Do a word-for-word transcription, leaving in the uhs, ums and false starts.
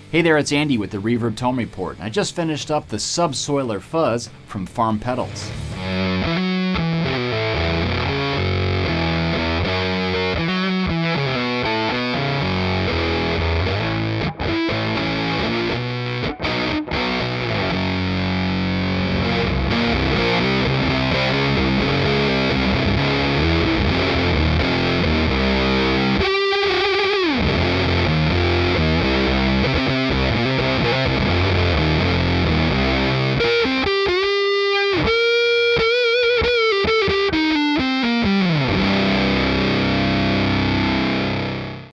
Hey there, it's Andy with the Reverb Tone Report. I just finished up the Subsoiler Fuzz from Farm Pedals.